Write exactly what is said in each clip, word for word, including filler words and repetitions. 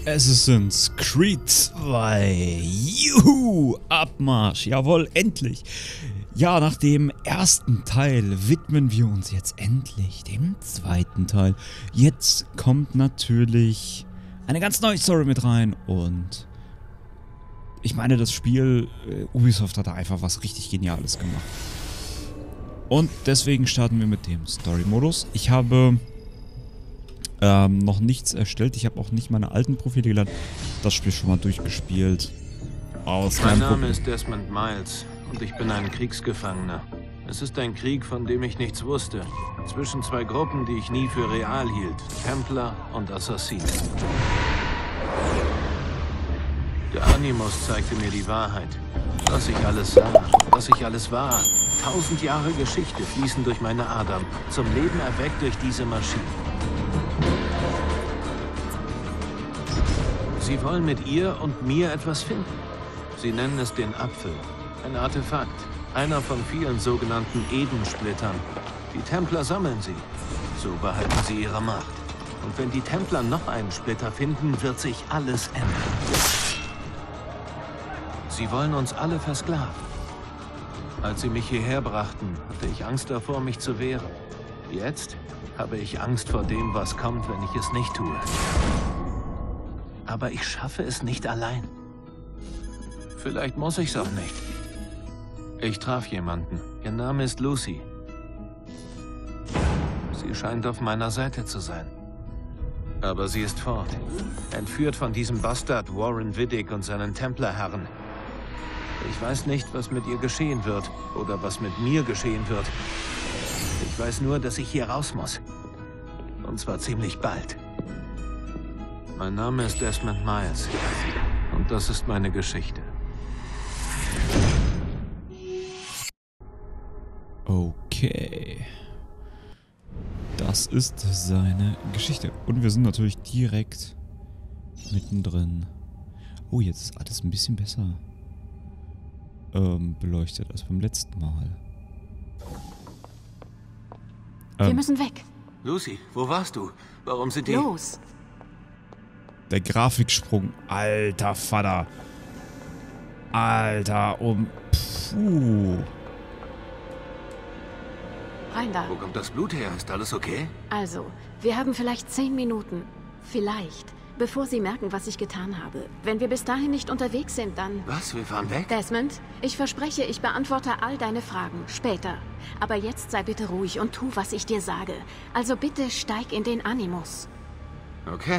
Assassin's Creed zwei. Juhu! Abmarsch! Jawohl, endlich! Ja, nach dem ersten Teil widmen wir uns jetzt endlich dem zweiten Teil. Jetzt kommt natürlich eine ganz neue Story mit rein und ich meine, das Spiel, äh, Ubisoft hat da einfach was richtig Geniales gemacht. Und deswegen starten wir mit dem Story-Modus. Ich habe ähm, noch nichts erstellt. Ich habe auch nicht meine alten Profile geladen. Das Spiel schon mal durchgespielt. Aus mein Name ist Desmond Miles und ich bin ein Kriegsgefangener. Es ist ein Krieg, von dem ich nichts wusste. Zwischen zwei Gruppen, die ich nie für real hielt. Templer und Assassinen. Der Animus zeigte mir die Wahrheit. Was ich alles sah, was ich alles war. Tausend Jahre Geschichte fließen durch meine Adern, zum Leben erweckt durch diese Maschine. Sie wollen mit ihr und mir etwas finden. Sie nennen es den Apfel. Ein Artefakt. Einer von vielen sogenannten Edensplittern. Die Templer sammeln sie. So behalten sie ihre Macht. Und wenn die Templer noch einen Splitter finden, wird sich alles ändern. Sie wollen uns alle versklaven. Als sie mich hierher brachten, hatte ich Angst davor, mich zu wehren. Jetzt habe ich Angst vor dem, was kommt, wenn ich es nicht tue. Aber ich schaffe es nicht allein. Vielleicht muss ich's auch nicht. Ich traf jemanden. Ihr Name ist Lucy. Sie scheint auf meiner Seite zu sein. Aber sie ist fort. Entführt von diesem Bastard Warren Vidic und seinen Templerherren. Ich weiß nicht, was mit ihr geschehen wird oder was mit mir geschehen wird. Ich weiß nur, dass ich hier raus muss. Und zwar ziemlich bald. Mein Name ist Desmond Miles. Und das ist meine Geschichte. Okay. Das ist seine Geschichte. Und wir sind natürlich direkt mittendrin. Oh, jetzt ist alles ein bisschen besser ähm, beleuchtet als beim letzten Mal. Wir Ähm, müssen weg. Lucy, wo warst du? Warum sind die... Los. Der Grafiksprung. Alter Vater. Alter, um... Puh. Rein da. Wo kommt das Blut her? Ist alles okay? Also, wir haben vielleicht zehn Minuten. Vielleicht. Bevor Sie merken, was ich getan habe. Wenn wir bis dahin nicht unterwegs sind, dann... Was? Wir fahren weg? Desmond, ich verspreche, ich beantworte all deine Fragen. Später. Aber jetzt sei bitte ruhig und tu, was ich dir sage. Also bitte steig in den Animus. Okay.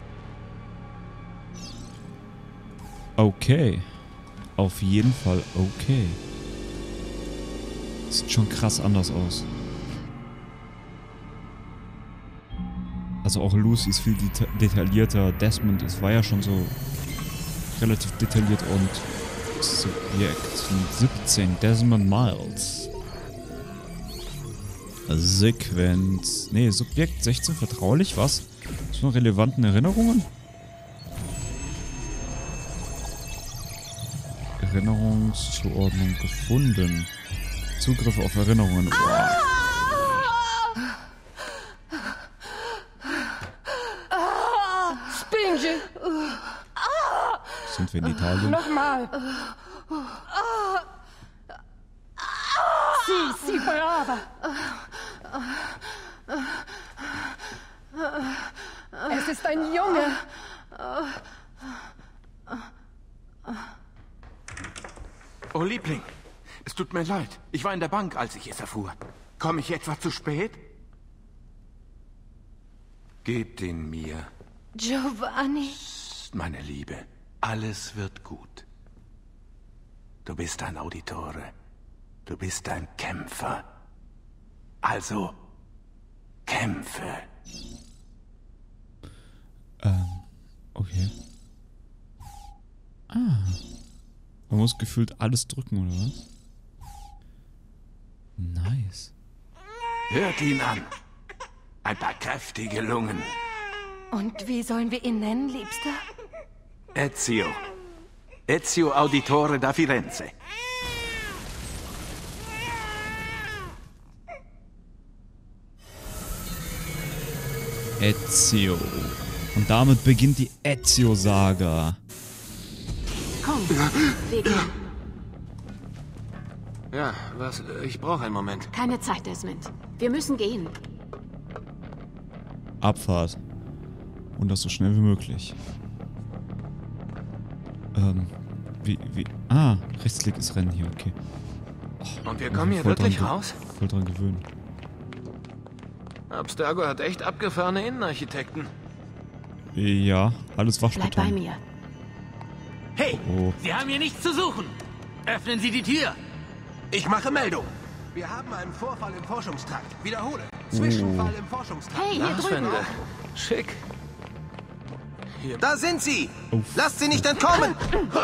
Okay. Auf jeden Fall okay. Sieht schon krass anders aus. Also auch Lucy ist viel deta detaillierter. Desmond ist, war ja schon so relativ detailliert und Subjekt siebzehn. Desmond Miles. Sequenz. Nee, Subjekt sechzehn. Vertraulich, was? So relevanten Erinnerungen? Erinnerungszuordnung gefunden. Zugriff auf Erinnerungen. Wow. Spinge! Sind wir in Italien? Nochmal! Si, si, brava! Es ist ein Junge! Oh, Liebling, es tut mir leid. Ich war in der Bank, als ich es erfuhr. Komme ich etwa zu spät? Gebt ihn mir. Giovanni. Psst, meine Liebe, alles wird gut. Du bist ein Auditore. Du bist ein Kämpfer. Also, kämpfe. Ähm, okay. Ah. Man muss gefühlt alles drücken, oder was? Nice. Hört ihn an. Ein paar kräftige Lungen. Und wie sollen wir ihn nennen, Liebster? Ezio. Ezio Auditore da Firenze. Ezio. Und damit beginnt die Ezio-Saga. Komm, Weg her. Ja, was? Ich brauche einen Moment. Keine Zeit, Desmond. Wir müssen gehen. Abfahrt. Und das so schnell wie möglich. Ähm, wie, wie... Ah, Rechtsklick ist Rennen hier, okay. Oh, Und wir kommen hier wirklich raus? Voll dran gewöhnen. Abstergo hat echt abgefahrene Innenarchitekten. Ja, alles Bleib bei Waschbeton. mir. Hey, Oh. Sie haben hier nichts zu suchen. Öffnen Sie die Tür. Ich mache Meldung. Wir haben einen Vorfall im Forschungstrakt. Wiederhole. Zwischenfall im Forschungstrakt. Hey, hier drüben. Nachwende. Schick. Hier. Da sind sie. Uff. Lasst sie nicht entkommen.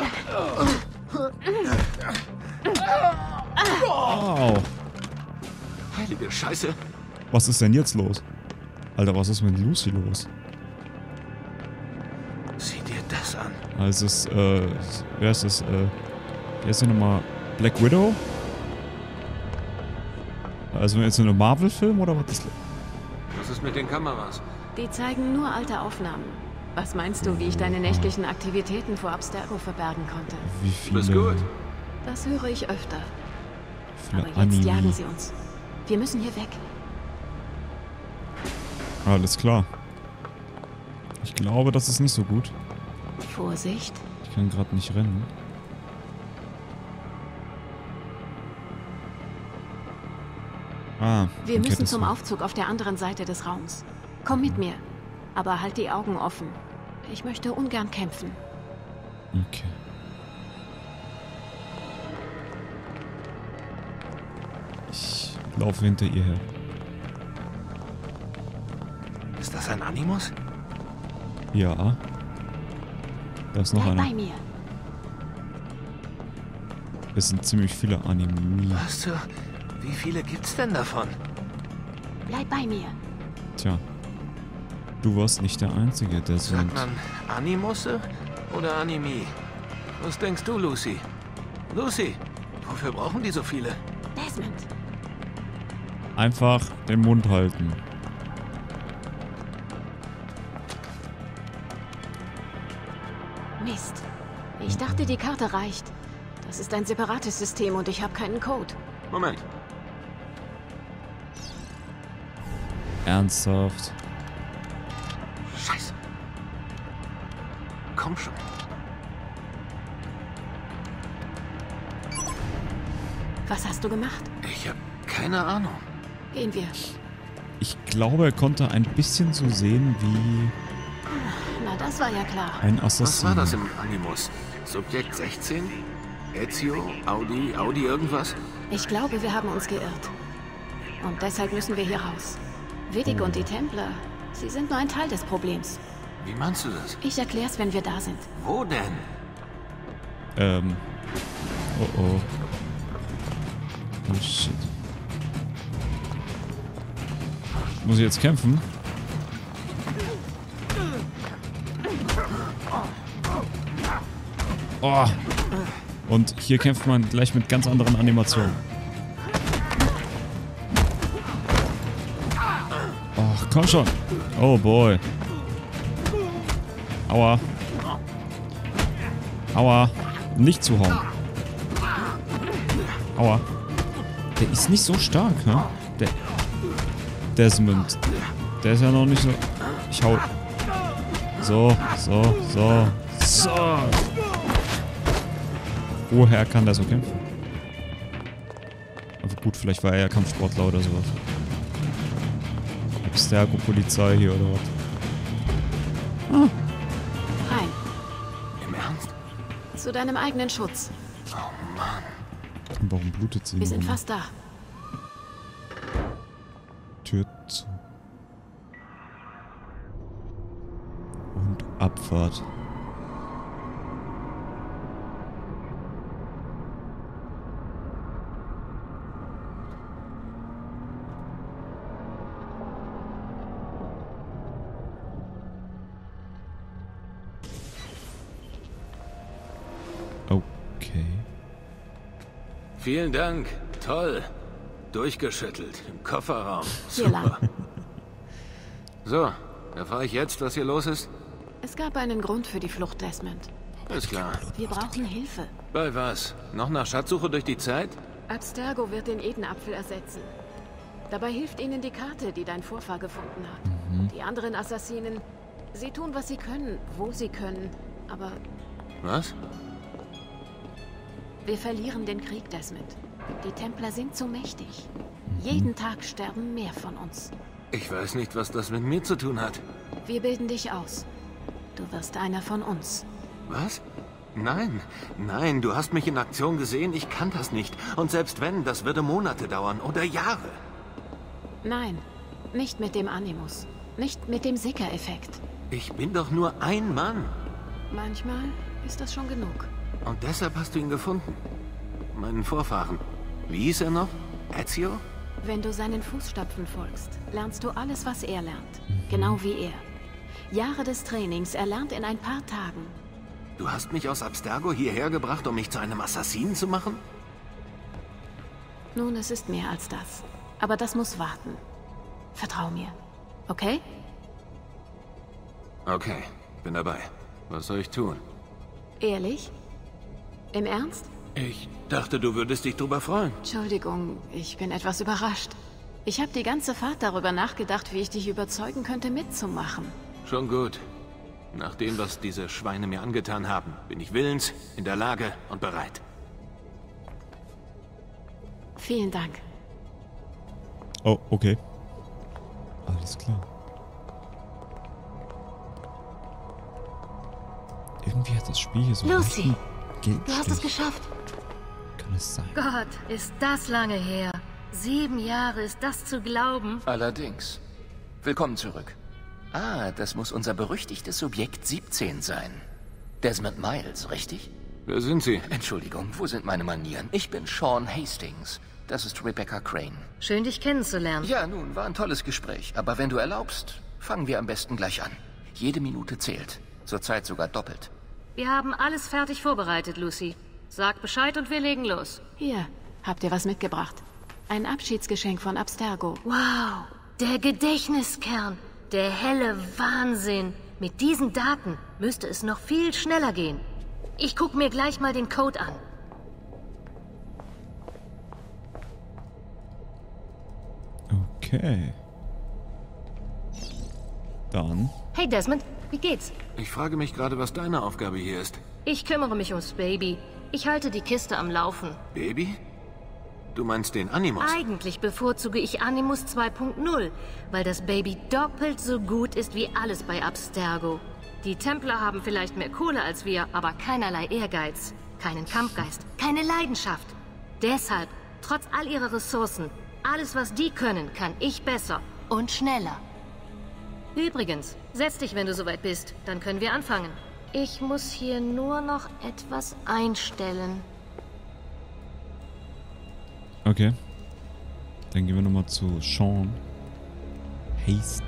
Wow. Heilige Scheiße. Was ist denn jetzt los? Alter, was ist mit Lucy los? Sieh dir das an. Also es ist, äh, wer ist das, äh, wer ist denn nochmal? Black Widow? Also jetzt so ein Marvel-Film oder was ist? Was ist mit den Kameras? Die zeigen nur alte Aufnahmen. Was meinst du, wie ich deine nächtlichen Aktivitäten vor Abstergo verbergen konnte? Wie Du bist viele, gut. Das höre ich öfter. viele Aber jetzt Anime. jagen sie uns. Wir müssen hier weg. Alles klar. Ich glaube, das ist nicht so gut. Vorsicht. Ich kann gerade nicht rennen. Ah, Wir okay, müssen das zum war- Aufzug auf der anderen Seite des Raums. Komm mit mir. Aber halt die Augen offen. Ich möchte ungern kämpfen. Okay. Ich laufe hinter ihr her. Ist das ein Animus? Ja. Da ist noch Bleib bei einer. mir. Es sind ziemlich viele Anime. Was zur... Wie viele gibt's denn davon? Bleib bei mir. Tja. Du warst nicht der Einzige, der so... Sagt man Animusse oder Anime? Was denkst du, Lucy? Lucy, wofür brauchen die so viele? Desmond. Einfach den Mund halten. Mist. Ich dachte, die Karte reicht. Das ist ein separates System und ich habe keinen Code. Moment. Ernsthaft. Scheiße. Komm schon. Was hast du gemacht? Ich habe keine Ahnung. Gehen wir. Ich glaube, er konnte ein bisschen so sehen wie Na, das war ja klar. ein Was Assassin. war das im Animus? Subjekt sechzehn? Ezio? Audi? Audi irgendwas? Ich glaube, wir haben uns geirrt. Und deshalb müssen wir hier raus. Vidic und die Templer, sie sind nur ein Teil des Problems. Wie meinst du das? Ich erklär's, wenn wir da sind. Wo denn? Ähm. Oh oh. Oh shit. Muss ich jetzt kämpfen? Oh. Und hier kämpft man gleich mit ganz anderen Animationen. Ach, komm schon. Oh boy. Aua. Aua. Nicht zuhauen. Aua. Der ist nicht so stark, hä? Der Desmond. Der ist ja noch nicht so... Ich hau... So, so, so, so. Woher kann der so kämpfen? Aber gut, vielleicht war er ja Kampfsportler oder sowas. Abstergo-Polizei hier oder was? Rein. Im Ernst? Zu deinem eigenen Schutz. Oh Mann. Und warum blutet sie? Wir sind immer? fast da. Tür zu. Und Abfahrt. Okay. Vielen Dank. Toll. Durchgeschüttelt. Im Kofferraum. Hier lang. So, erfahre ich jetzt, was hier los ist? Es gab einen Grund für die Flucht, Desmond. Ist klar. Wir brauchen Hilfe. Bei was? Noch nach Schatzsuche durch die Zeit? Abstergo wird den Edenapfel ersetzen. Dabei hilft ihnen die Karte, die dein Vorfahr gefunden hat. Mhm. Die anderen Assassinen, sie tun, was sie können, wo sie können, aber... Was? Wir verlieren den Krieg, Desmond. Die Templer sind zu mächtig. Mhm. Jeden Tag sterben mehr von uns. Ich weiß nicht, was das mit mir zu tun hat. Wir bilden dich aus. Du wirst einer von uns. Was? Nein, nein, du hast mich in Aktion gesehen, ich kann das nicht. Und selbst wenn, das würde Monate dauern oder Jahre. Nein, nicht mit dem Animus. Nicht mit dem Sicker-Effekt. Ich bin doch nur ein Mann. Manchmal ist das schon genug. Und deshalb hast du ihn gefunden. Meinen Vorfahren. Wie hieß er noch? Ezio? Wenn du seinen Fußstapfen folgst, lernst du alles, was er lernt. Genau wie er. Jahre des Trainings erlernt in ein paar Tagen. Du hast mich aus Abstergo hierher gebracht, um mich zu einem Assassinen zu machen? Nun, es ist mehr als das. Aber das muss warten. Vertrau mir. Okay? Okay, bin dabei. Was soll ich tun? Ehrlich? Im Ernst? Ich dachte, du würdest dich drüber freuen. Entschuldigung, ich bin etwas überrascht. Ich habe die ganze Fahrt darüber nachgedacht, wie ich dich überzeugen könnte, mitzumachen. Schon gut. Nach dem, was diese Schweine mir angetan haben, bin ich willens, in der Lage und bereit. Vielen Dank. Oh, okay. Alles klar. Irgendwie hat das Spiel hier so... Lucy, du hast es geschafft. Kann es sein? Gott, ist das lange her. Sieben Jahre, ist das zu glauben? Allerdings. Willkommen zurück. Ah, das muss unser berüchtigtes Subjekt siebzehn sein. Desmond Miles, richtig? Wer sind Sie? Entschuldigung, wo sind meine Manieren? Ich bin Sean Hastings. Das ist Rebecca Crane. Schön, dich kennenzulernen. Ja, nun, war ein tolles Gespräch. Aber wenn du erlaubst, fangen wir am besten gleich an. Jede Minute zählt. Zurzeit sogar doppelt. Wir haben alles fertig vorbereitet, Lucy. Sag Bescheid und wir legen los. Hier, habt ihr was mitgebracht? Ein Abschiedsgeschenk von Abstergo. Wow, der Gedächtniskern. Der helle Wahnsinn. Mit diesen Daten müsste es noch viel schneller gehen. Ich guck mir gleich mal den Code an. Okay. Dann. Hey Desmond, wie geht's? Ich frage mich gerade, was deine Aufgabe hier ist. Ich kümmere mich ums Baby. Ich halte die Kiste am Laufen. Baby? Du meinst den Animus? Eigentlich bevorzuge ich Animus zwei Punkt null, weil das Baby doppelt so gut ist wie alles bei Abstergo. Die Templer haben vielleicht mehr Kohle als wir, aber keinerlei Ehrgeiz, keinen Kampfgeist, keine Leidenschaft. Deshalb, trotz all ihrer Ressourcen, alles was die können, kann ich besser und schneller. Übrigens, setz dich, wenn du soweit bist, dann können wir anfangen. Ich muss hier nur noch etwas einstellen. Okay. Dann gehen wir nochmal zu Sean Hastings.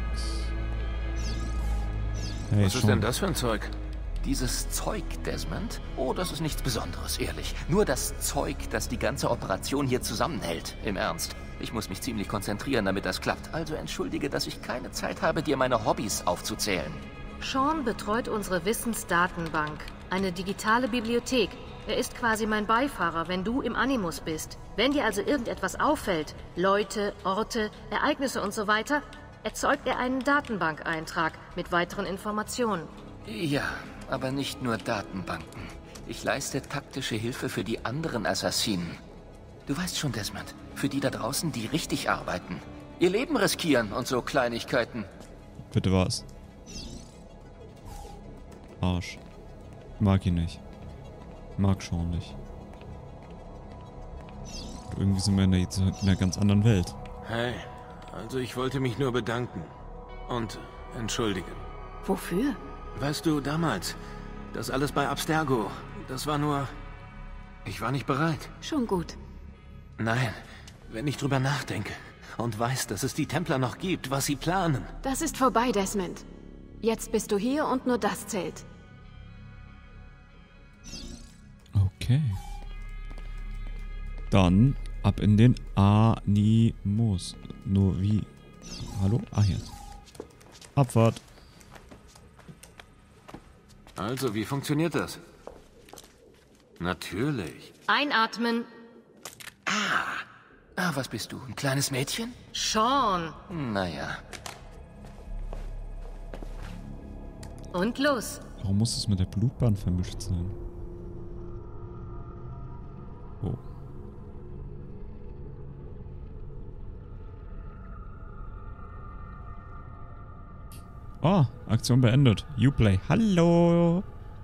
Hey, Was Sean. ist denn das für ein Zeug? Dieses Zeug, Desmond? Oh, das ist nichts Besonderes, ehrlich. Nur das Zeug, das die ganze Operation hier zusammenhält. Im Ernst. Ich muss mich ziemlich konzentrieren, damit das klappt. Also entschuldige, dass ich keine Zeit habe, dir meine Hobbys aufzuzählen. Sean betreut unsere Wissensdatenbank, eine digitale Bibliothek. Er ist quasi mein Beifahrer, wenn du im Animus bist. Wenn dir also irgendetwas auffällt, Leute, Orte, Ereignisse und so weiter, erzeugt er einen Datenbankeintrag mit weiteren Informationen. Ja, aber nicht nur Datenbanken. Ich leiste taktische Hilfe für die anderen Assassinen. Du weißt schon, Desmond, für die da draußen, die richtig arbeiten. Ihr Leben riskieren und so Kleinigkeiten. Bitte was? Arsch. Mag ihn nicht. Mag schon nicht. Irgendwie sind wir in einer, in einer ganz anderen Welt. Hey, also ich wollte mich nur bedanken. Und entschuldigen. Wofür? Weißt du, damals, das alles bei Abstergo, das war nur... Ich war nicht bereit. Schon gut. Nein, wenn ich drüber nachdenke und weiß, dass es die Templer noch gibt, was sie planen. Das ist vorbei, Desmond. Jetzt bist du hier und nur das zählt. Okay. Dann ab in den Animus. Nur wie... Hallo? Ah, hier. Abfahrt. Also, wie funktioniert das? Natürlich. Einatmen. Ah, was bist du? Ein kleines Mädchen? Sean. Naja. Und los. Warum muss es mit der Blutbahn vermischt sein? Oh. Oh, Aktion beendet. Uplay. Hallo.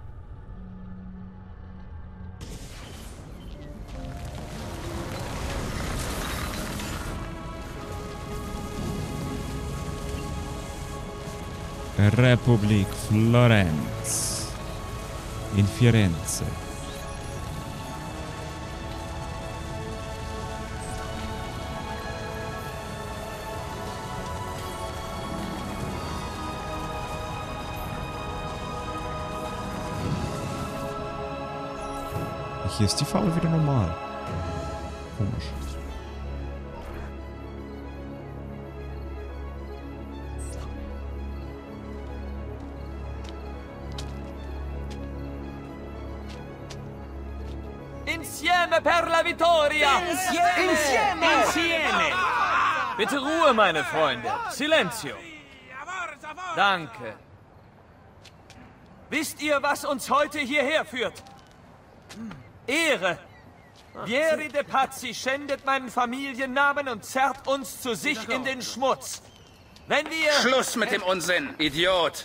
Republik Florenz. In Firenze. Hier ist die Farbe wieder normal. Komisch. Insieme per la vittoria! Insieme! Insieme! Insieme! Bitte Ruhe, meine Freunde. Silenzio. Danke. Wisst ihr, was uns heute hierher führt? Ehre. Vieri de Pazzi schändet meinen Familiennamen und zerrt uns zu sich in den Schmutz. Wenn wir... Schluss mit dem Unsinn, Idiot!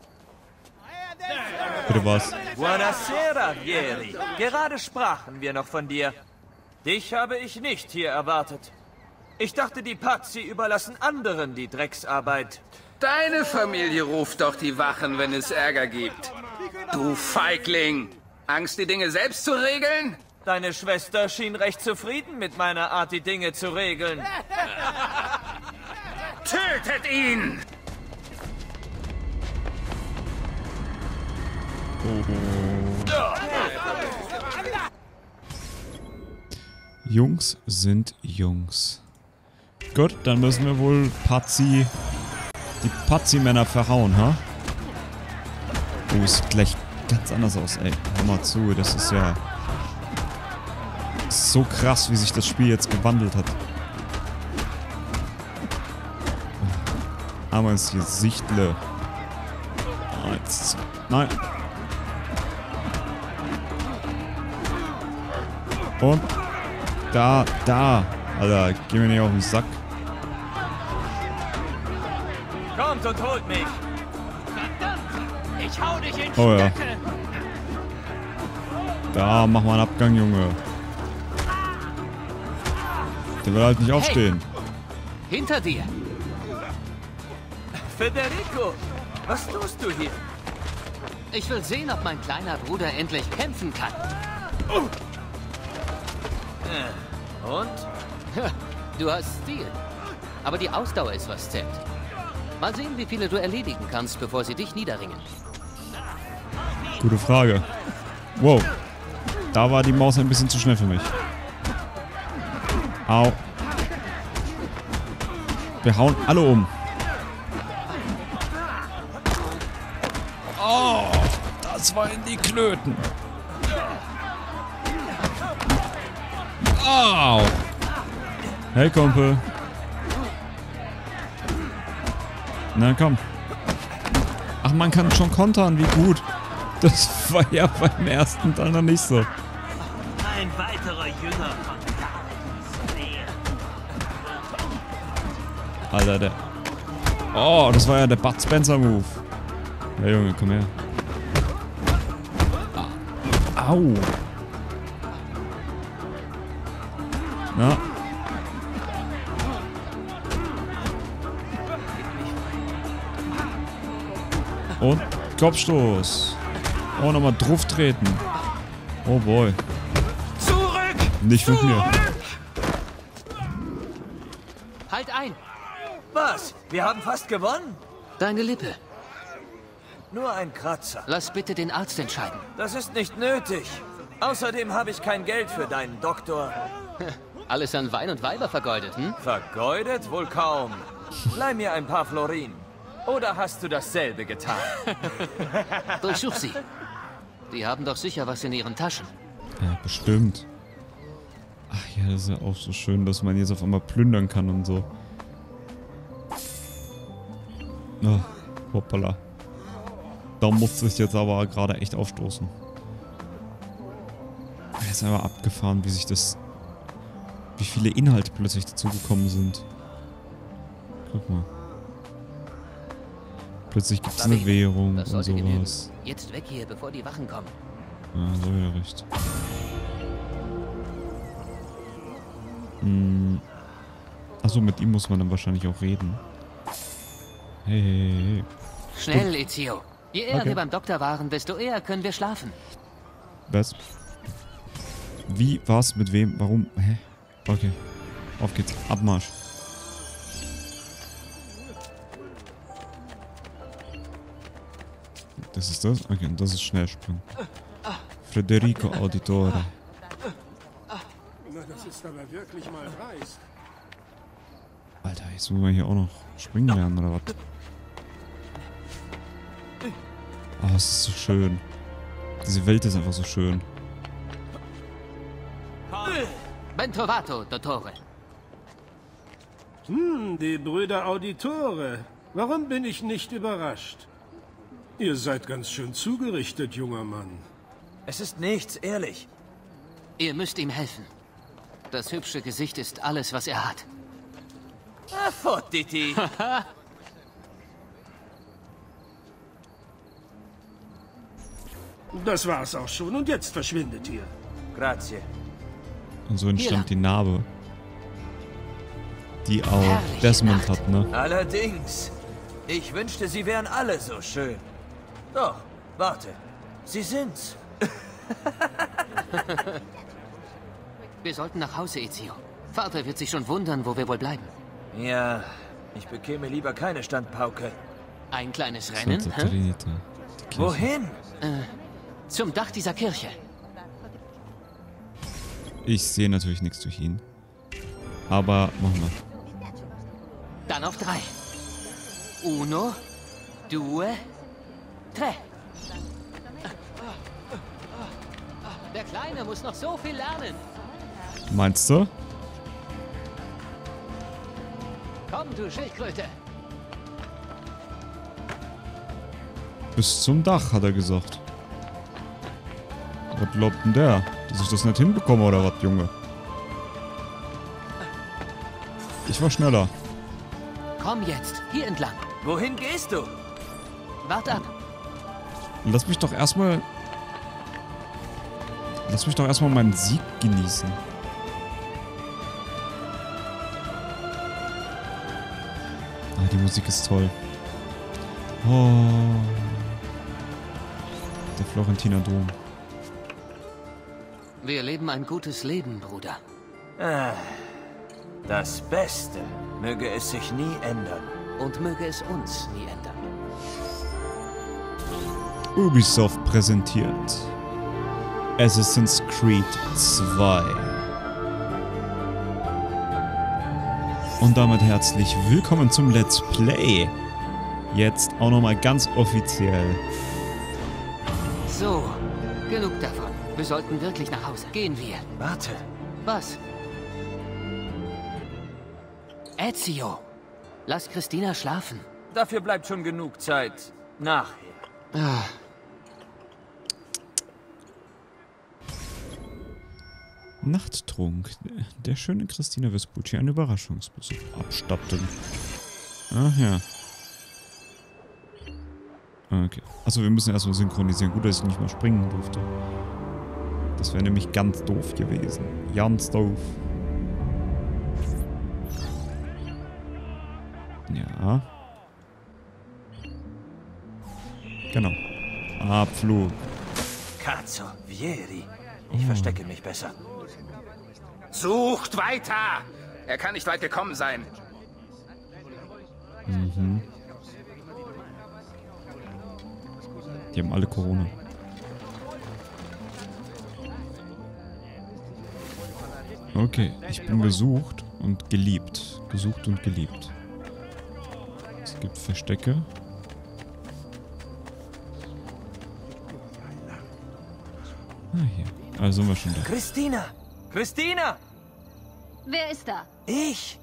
Bitte was? Buonasera, Vieri. Gerade sprachen wir noch von dir. Dich habe ich nicht hier erwartet. Ich dachte, die Pazzi überlassen anderen die Drecksarbeit. Deine Familie ruft doch die Wachen, wenn es Ärger gibt. Du Feigling! Angst, die Dinge selbst zu regeln? Deine Schwester schien recht zufrieden mit meiner Art, die Dinge zu regeln. Tötet ihn! Jungs sind Jungs. Gut, dann müssen wir wohl Pazzi... die Pazzi-Männer verhauen, ha? Oh, sieht gleich ganz anders aus, ey. Hör mal zu, das ist ja... so krass, wie sich das Spiel jetzt gewandelt hat. Einmal ins Gesichtle. Eins, zwei, nein. Und da, da. Alter, geh mir nicht auf den Sack. Kommt und holt mich. Ich hau dich in Oh ja. Stücke. Da, mach mal einen Abgang, Junge. Der will halt nicht aufstehen. Hinter dir. Federico, was tust du hier? Ich will sehen, ob mein kleiner Bruder endlich kämpfen kann. Und? Du hast Stil. Aber die Ausdauer ist, was zählt. Mal sehen, wie viele du erledigen kannst, bevor sie dich niederringen. Gute Frage. Wow. Da war die Maus ein bisschen zu schnell für mich. Au. Wir hauen alle um. Oh, das war in die Klöten. Au. Hey, Kumpel. Na komm. Ach, man kann schon kontern, wie gut. Das war ja beim ersten Teil noch nicht so. Ein weiterer Jünger von Alter, der... Oh, das war ja der Bud Spencer Move. Ja, Junge, komm her. Ah. Au. Na. Und Kopfstoß. Oh, nochmal drauf treten. Oh boy. Zurück! Nicht mit mir. Halt ein! Was? Wir haben fast gewonnen? Deine Lippe. Nur ein Kratzer. Lass bitte den Arzt entscheiden. Das ist nicht nötig. Außerdem habe ich kein Geld für deinen Doktor. Alles an Wein und Weiber vergeudet, hm? Vergeudet? Wohl kaum. Leih mir ein paar Florin. Oder hast du dasselbe getan? Durchsuch sie. Die haben doch sicher was in ihren Taschen. Ja, bestimmt. Ach ja, das ist ja auch so schön, dass man jetzt auf einmal plündern kann und so. Oh, hoppala. Da musste ich jetzt aber gerade echt aufstoßen. Er ist aber abgefahren, wie sich das... Wie viele Inhalte plötzlich dazugekommen sind. Guck mal. Plötzlich gibt es eine Währung und sowas. Jetzt weg hier, bevor die Wachen kommen. Ja, so ja recht. Hm. Achso, mit ihm muss man dann wahrscheinlich auch reden. Hey, hey, hey. Schnell, Ezio. Je eher Okay. wir beim Doktor waren, desto eher können wir schlafen. Was? Wie, was, mit wem, warum? Hä? Okay. Auf geht's. Abmarsch. Das ist das? Okay, und das ist Schnellsprung. Federico Auditore. Das ist aber wirklich mal dreist. Alter, jetzt muss man hier auch noch springen lernen, oder was? Oh, es ist so schön. Diese Welt ist einfach so schön. Ben trovato, Dottore. Hm, die Brüder Auditore. Warum bin ich nicht überrascht? Ihr seid ganz schön zugerichtet, junger Mann. Es ist nichts, ehrlich. Ihr müsst ihm helfen. Das hübsche Gesicht ist alles, was er hat. Ah, fort, Diti. Das war's auch schon und jetzt verschwindet ihr. Grazie. Und so entstand Hier. die Narbe. Die auch Herrliche Desmond Nacht. hat, ne? Allerdings. Ich wünschte, sie wären alle so schön. Doch, warte. Sie sind's. Wir sollten nach Hause, Ezio. Vater wird sich schon wundern, wo wir wohl bleiben. Ja, ich bekäme lieber keine Standpauke. Ein kleines Rennen, Santa hä? Trinita. Die Kirche. Wohin? Zum Dach dieser Kirche. Ich sehe natürlich nichts durch ihn. Aber machen wir. Dann auf drei. Uno, due, tre. Der Kleine muss noch so viel lernen. Meinst du? Komm, du Schildkröte. Bis zum Dach, hat er gesagt. Was glaubt denn der? Dass ich das nicht hinbekomme oder was, Junge? Ich war schneller. Komm jetzt, hier entlang. Wohin gehst du? Wart ab. Lass mich doch erstmal... Lass mich doch erstmal meinen Sieg genießen. Ah, die Musik ist toll. Oh. Der Florentiner Dom. Wir leben ein gutes Leben, Bruder. Ah, das Beste möge es sich nie ändern. Und möge es uns nie ändern. Ubisoft präsentiert Assassin's Creed zwei. Und damit herzlich willkommen zum Let's Play. Jetzt auch nochmal ganz offiziell. So, genug davon. Wir sollten wirklich nach Hause. Gehen wir. Warte. Was? Ezio, lass Christina schlafen. Dafür bleibt schon genug Zeit nachher. Ah, Nachttrunk. Der schöne Christina Vespucci einen Überraschungsbesuch abstatten. Ach ja. Okay. Achso, wir müssen erstmal synchronisieren. Gut, dass ich nicht mal springen durfte. Das wäre nämlich ganz doof gewesen. Ganz doof. Ja. Genau. Abflug. Cazzo, Vieri. Ich verstecke mich besser. Sucht weiter! Er kann nicht weit gekommen sein. Mhm. Die haben alle Corona. Okay, ich bin gesucht und geliebt. Gesucht und geliebt. Es gibt Verstecke. Ah, hier. Also sind wir schon da. Christina! Christina! Wer ist da? Ich!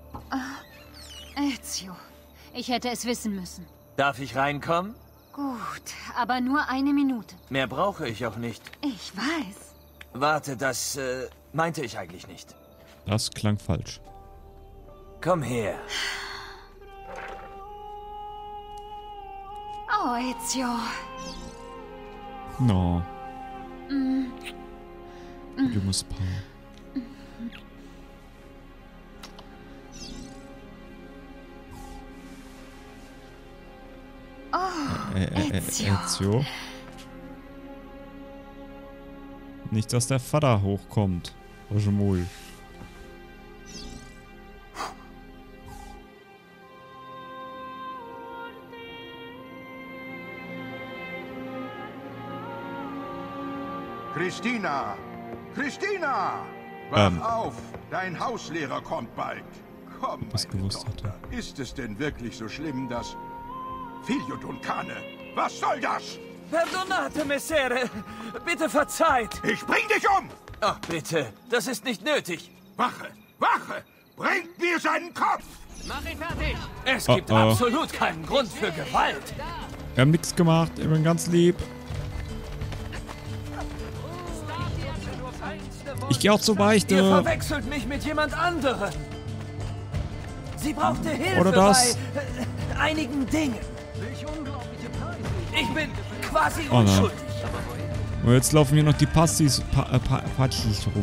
Ezio. Ich hätte es wissen müssen. Darf ich reinkommen? Gut, aber nur eine Minute. Mehr brauche ich auch nicht. Ich weiß. Warte, das äh, meinte ich eigentlich nicht. Das klang falsch. Komm her. Oh, Ezio. No. Mm. Junges Paar. Oh, Ä Ä Ezio. Ezio. Nicht, dass der Vater hochkommt. Rojemol. Christina! Christina! Wach Ähm. auf! Dein Hauslehrer kommt bald. Komm, Was meine gewusst Tochter. hatte. Ist es denn wirklich so schlimm, dass... Figlio Duncane, was soll das? Perdonate, Messere. Bitte verzeiht. Ich bring dich um! Ach, bitte. Das ist nicht nötig. Wache! Wache! Bringt mir seinen Kopf! Mach ihn fertig. Es Oh, gibt oh. absolut keinen Grund für Gewalt. Wir haben nichts gemacht. Ich bin ganz lieb. Ich gehe auch zur Ihr Beichte. verwechselt mich mit jemand anderem. Sie brauchte Hilfe Oder das. bei äh, einigen Dingen. Ich bin quasi Oh nein. unschuldig. Und jetzt laufen hier noch die Pastis, pa äh, pa Patschis rum.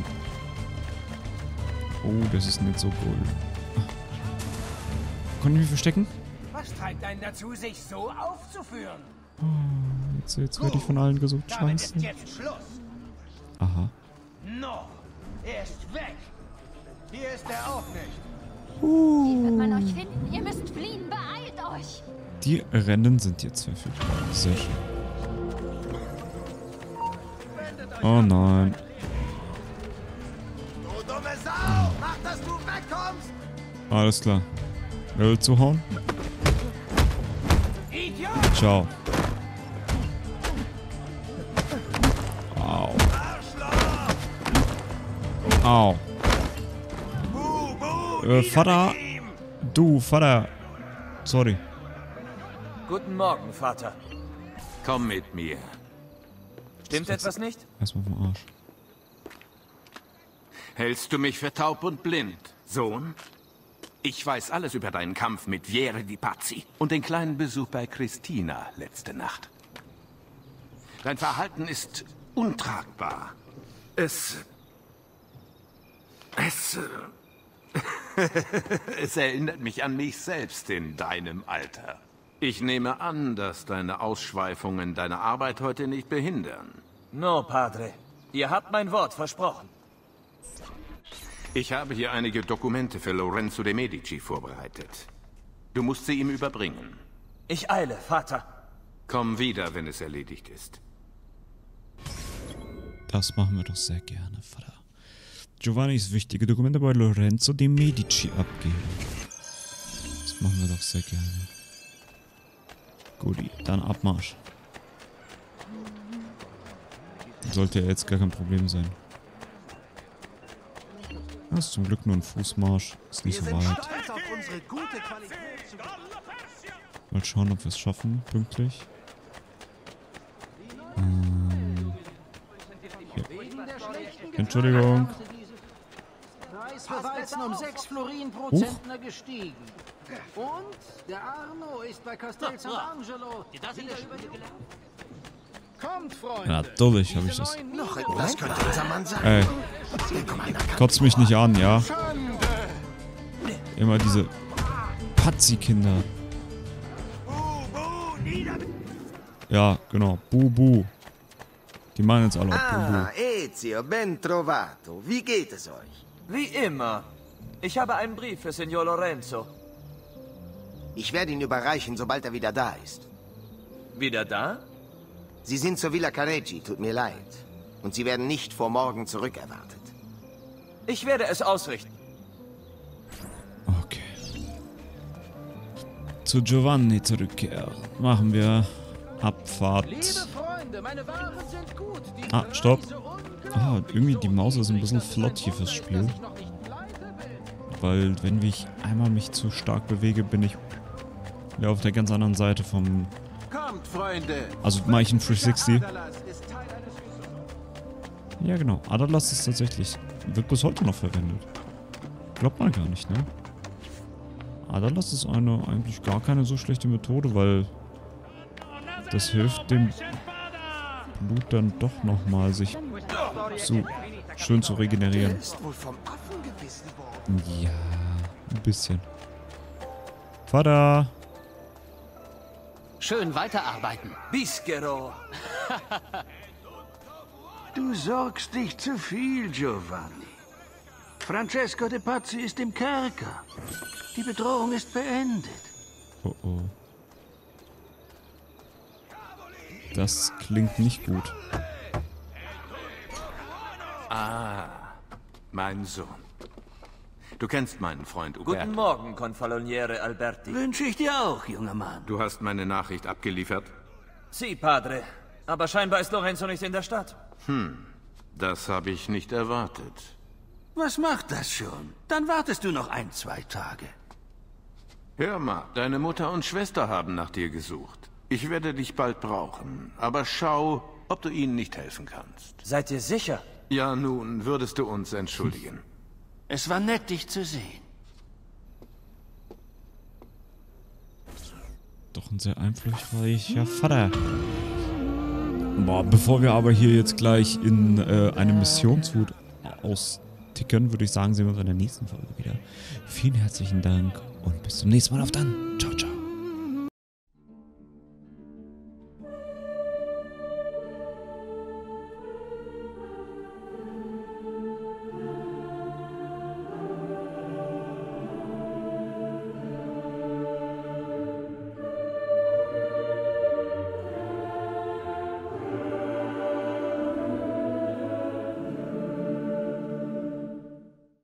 Oh, das ist nicht so cool. Konnte ich mich verstecken? Was treibt einen dazu, sich so aufzuführen? Oh, jetzt jetzt werde ich von allen gesucht. Damit ist Scheiße. jetzt Schluss. Aha. No, er ist weg. Hier ist er auch nicht. Wie wird man euch finden? Ihr müsst fliehen. Beeilt euch. Die Rennen sind jetzt verfügbar. Sehr schön. Oh nein. Du dumme Sau! Mach, dass du wegkommst! Alles klar. Wer will zuhauen? Ciao. Au. Au. Äh, Vater. Du, Vater. Sorry. Guten Morgen, Vater. Komm mit mir. Stimmt etwas nicht? Erstmal vom Arsch. Hältst du mich für taub und blind, Sohn? Ich weiß alles über deinen Kampf mit Vieri di Pazzi und den kleinen Besuch bei Christina letzte Nacht. Dein Verhalten ist untragbar. Es... Es... es erinnert mich an mich selbst in deinem Alter. Ich nehme an, dass deine Ausschweifungen deine Arbeit heute nicht behindern. No, Padre. Ihr habt mein Wort versprochen. Ich habe hier einige Dokumente für Lorenzo de Medici vorbereitet. Du musst sie ihm überbringen. Ich eile, Vater. Komm wieder, wenn es erledigt ist. Das machen wir doch sehr gerne, Vater. Giovannis wichtige Dokumente bei Lorenzo de Medici abgeben. Das machen wir doch sehr gerne. Guti, dann Abmarsch. Sollte ja jetzt gar kein Problem sein. Das ist zum Glück nur ein Fußmarsch. Ist nicht so weit. Mal schauen, ob wir es schaffen, pünktlich. Ähm, hier. Entschuldigung. Preis für Weizen um sechs Florin pro Huch. Zentner gestiegen. Und der Arno ist bei Castel Sant'Angelo. Kommt, Freunde. Ja, natürlich habe ich das. Noch etwas könnte unser Mann sein. Ey, kotzt mich nicht an, ja? Immer diese Pazzi-Kinder. Ja, genau. Bubu. Die meinen jetzt alle auch Bubu. Ah, Ezio, ben trovato. Wie geht es euch? Wie immer. Ich habe einen Brief für Signor Lorenzo. Ich werde ihn überreichen, sobald er wieder da ist. Wieder da? Sie sind zur Villa Careggi, tut mir leid. Und Sie werden nicht vor morgen zurückerwartet. Ich werde es ausrichten. Okay. Zu Giovanni zurückkehren. Machen wir Abfahrt. Liebe Freunde, Freunde, meine Waren sind gut. Die Ah, stopp. Ah, irgendwie die Maus ist ein bisschen flott hier fürs Spiel. Weil, wenn ich einmal mich zu stark bewege, bin ich ja auf der ganz anderen Seite vom... Kommt, Freunde. Also mache ich einen drei sechzig. Ja, genau. Aderlass ist tatsächlich... Wird bis heute noch verwendet. Glaubt man gar nicht, ne? Aderlass ist eine eigentlich gar keine so schlechte Methode, weil das hilft dem Blut dann doch nochmal sich so schön zu regenerieren. Ja, ein bisschen. Vater! Schön weiterarbeiten. Bischero. Du sorgst dich zu viel, Giovanni. Francesco de Pazzi ist im Kerker. Die Bedrohung ist beendet. Oh oh. Das klingt nicht gut. Ah, mein Sohn. Du kennst meinen Freund Uberto. Guten Morgen, Confaloniere Alberti. Wünsche ich dir auch, junger Mann. Du hast meine Nachricht abgeliefert? Sie, Padre. Aber scheinbar ist Lorenzo nicht in der Stadt. Hm, das habe ich nicht erwartet. Was macht das schon? Dann wartest du noch ein, zwei Tage. Hör mal, deine Mutter und Schwester haben nach dir gesucht. Ich werde dich bald brauchen, aber schau, ob du ihnen nicht helfen kannst. Seid ihr sicher? Ja, nun, würdest du uns entschuldigen. Es war nett, dich zu sehen. Doch ein sehr einflussreicher Vater. Boah, bevor wir aber hier jetzt gleich in äh, eine Missionswut austicken, würde ich sagen, sehen wir uns in der nächsten Folge wieder. Vielen herzlichen Dank und bis zum nächsten Mal. Auf dann. Ciao.